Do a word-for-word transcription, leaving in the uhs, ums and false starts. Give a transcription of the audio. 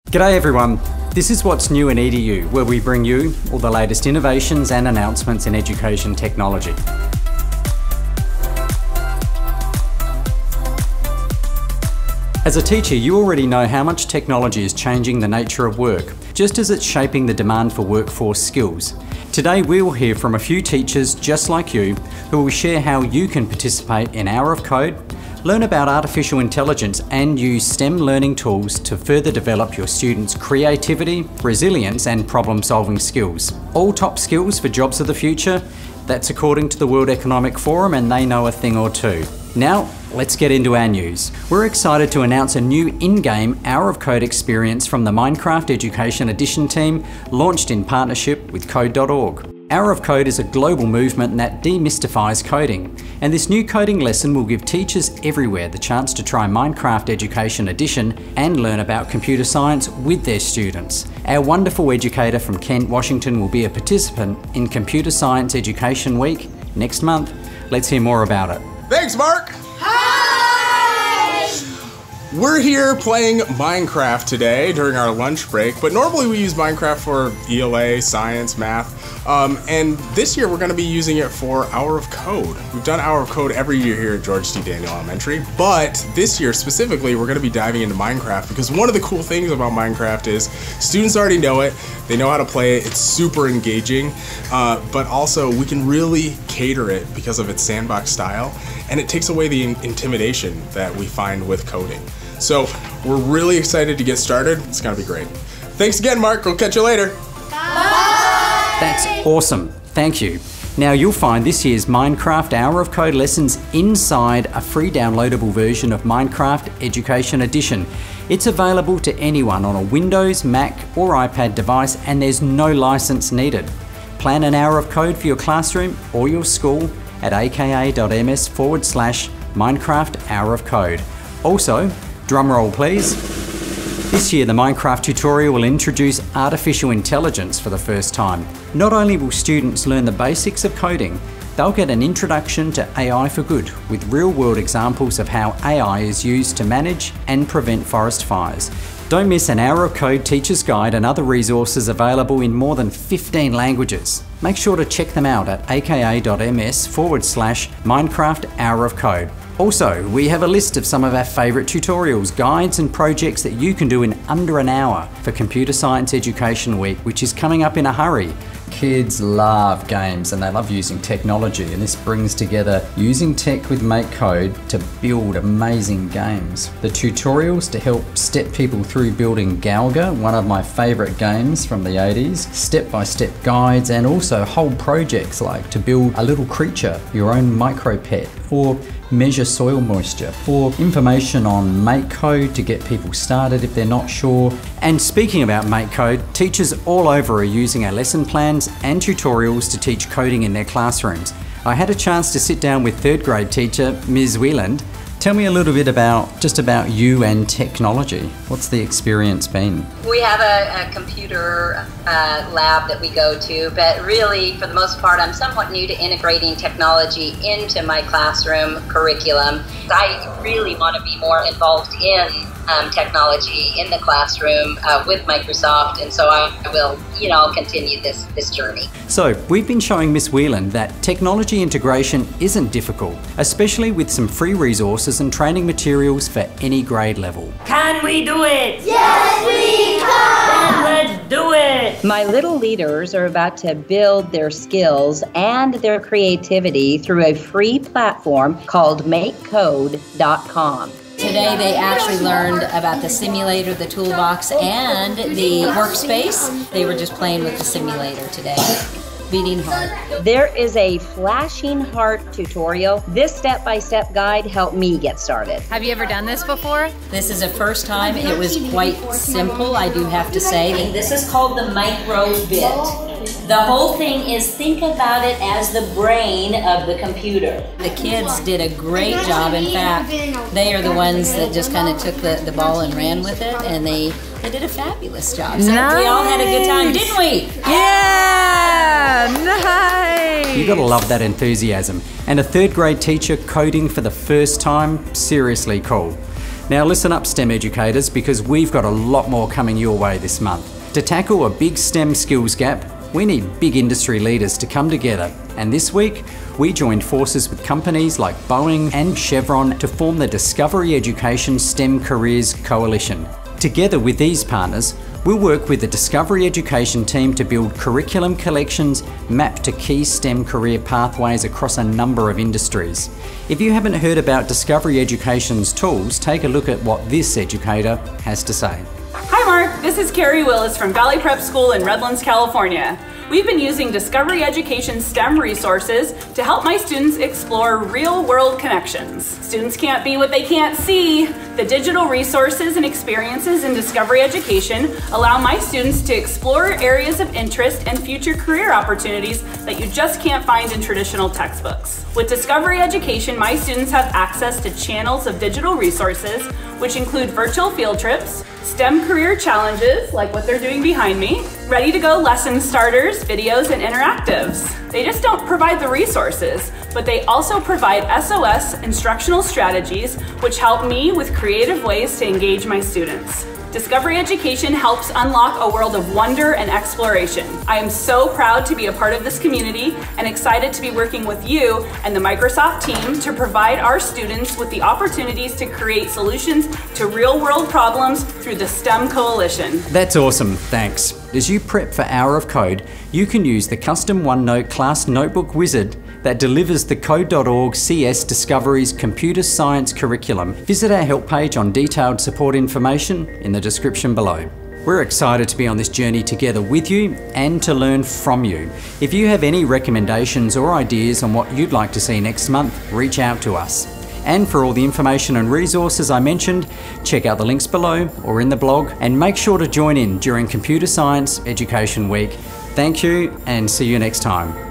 G'day everyone, this is What's New in E D U, where we bring you all the latest innovations and announcements in education technology. As a teacher, you already know how much technology is changing the nature of work, just as it's shaping the demand for workforce skills. Today we will hear from a few teachers just like you who will share how you can participate in Hour of Code, learn about artificial intelligence and use STEM learning tools to further develop your students' creativity, resilience and problem-solving skills. All top skills for jobs of the future? That's according to the World Economic Forum, and they know a thing or two. Now, let's get into our news. We're excited to announce a new in-game Hour of Code experience from the Minecraft Education Edition team, launched in partnership with code dot org. Hour of Code is a global movement that demystifies coding, and this new coding lesson will give teachers everywhere the chance to try Minecraft Education Edition and learn about computer science with their students. Our wonderful educator from Kent, Washington will be a participant in Computer Science Education Week next month. Let's hear more about it. Thanks, Mark! We're here playing Minecraft today during our lunch break, but normally we use Minecraft for E L A, science, math, um, and this year we're going to be using it for Hour of Code. We've done Hour of Code every year here at George T. Daniel Elementary, but this year specifically we're going to be diving into Minecraft because one of the cool things about Minecraft is students already know it, they know how to play it, it's super engaging, uh, but also we can really cater it because of its sandbox style, and it takes away the in intimidation that we find with coding. So we're really excited to get started. It's gonna be great. Thanks again, Mark. We'll catch you later. Bye. That's awesome. Thank you. Now you'll find this year's Minecraft Hour of Code lessons inside a free downloadable version of Minecraft Education Edition. It's available to anyone on a Windows, Mac or iPad device, and there's no license needed. Plan an hour of code for your classroom or your school at aka.ms forward slash Minecraft Hour of Code. Also, drum roll please. This year the Minecraft tutorial will introduce artificial intelligence for the first time. Not only will students learn the basics of coding, they'll get an introduction to A I for good with real-world examples of how A I is used to manage and prevent forest fires. Don't miss an Hour of Code teacher's guide and other resources available in more than fifteen languages. Make sure to check them out at aka.ms forward slash Minecraft Hour of Code. Also, we have a list of some of our favourite tutorials, guides and projects that you can do in under an hour for Computer Science Education Week, which is coming up in a hurry. Kids love games and they love using technology, and this brings together using tech with Make Code to build amazing games. The tutorials to help step people through building Galga, one of my favourite games from the eighties, step-by-step guides, and also whole projects like to build a little creature, your own micro pet, or measure soil moisture, or information on Make Code to get people started if they're not sure. And speaking about Make Code, teachers all over are using our lesson plans and tutorials to teach coding in their classrooms. I had a chance to sit down with third grade teacher, Miz Wieland. Tell me a little bit about, just about you and technology. What's the experience been? We have a, a computer uh, lab that we go to, but really, for the most part, I'm somewhat new to integrating technology into my classroom curriculum. I really want to be more involved in um, technology in the classroom uh, with Microsoft, and so I will, you know, continue this, this journey. So, we've been showing Miz Wieland that technology integration isn't difficult, especially with some free resources and training materials for any grade level. Can we do it? Yes, we can! Then let's do it! My little leaders are about to build their skills and their creativity through a free platform called make code dot com. Today they actually learned about the simulator, the toolbox, and the workspace. They were just playing with the simulator today. Beating heart. There is a flashing heart tutorial. This step-by-step guide helped me get started. Have you ever done this before? This is a first time. It was quite simple, I do have to say. This is called the micro bit. The whole thing is, think about it as the brain of the computer. The kids did a great job. In fact, they are the ones that just kind of took the, the ball and ran with it, and they, they did a fabulous job. So nice. We all had a good time, didn't we? Yeah, nice. You gotta love that enthusiasm. And a third grade teacher coding for the first time, seriously cool. Now listen up, STEM educators, because we've got a lot more coming your way this month. To tackle a big STEM skills gap, we need big industry leaders to come together. And this week, we joined forces with companies like Boeing and Chevron to form the Discovery Education STEM Careers Coalition. Together with these partners, we'll work with the Discovery Education team to build curriculum collections mapped to key STEM career pathways across a number of industries. If you haven't heard about Discovery Education's tools, take a look at what this educator has to say. Hi Mark, this is Carrie Willis from Valley Prep School in Redlands, California. We've been using Discovery Education STEM resources to help my students explore real-world connections. Students can't be what they can't see. The digital resources and experiences in Discovery Education allow my students to explore areas of interest and future career opportunities that you just can't find in traditional textbooks. With Discovery Education, my students have access to channels of digital resources, which include virtual field trips, STEM career challenges, like what they're doing behind me, ready-to-go lesson starters, videos, and interactives. They just don't provide the resources, but they also provide S O S instructional strategies, which help me with creative ways to engage my students. Discovery Education helps unlock a world of wonder and exploration. I am so proud to be a part of this community and excited to be working with you and the Microsoft team to provide our students with the opportunities to create solutions to real-world problems through the STEM Coalition. That's awesome, thanks. As you prep for Hour of Code, you can use the custom OneNote class notebook wizard that delivers the code dot org C S Discovery's computer science curriculum. Visit our help page on detailed support information in the description below. We're excited to be on this journey together with you and to learn from you. If you have any recommendations or ideas on what you'd like to see next month, reach out to us. And for all the information and resources I mentioned, check out the links below or in the blog, and make sure to join in during Computer Science Education Week. Thank you, and see you next time.